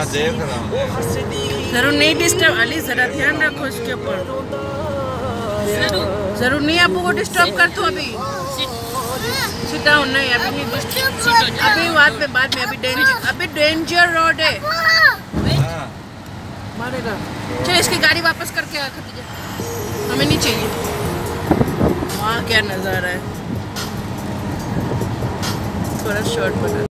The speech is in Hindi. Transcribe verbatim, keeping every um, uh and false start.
देख रहा हूँ। जरूर नहीं डिस्टर्ब, अली जरा ध्यान रखो उसके ऊपर। जरूर नहीं आपको को डिस्टर्ब कर, तो अभी सिट डाउन नहीं, अभी नहीं डिस्टर्ब, अभी बाद में बाद में अभी डेंजर, अभी डेंजर रोड है, मारेगा। चल इसकी गाड़ी वापस करके आ खतीजा, हमें नहीं चाहिए। वहाँ क्या नज़ारा है, थोड़ा शॉर्ट बना।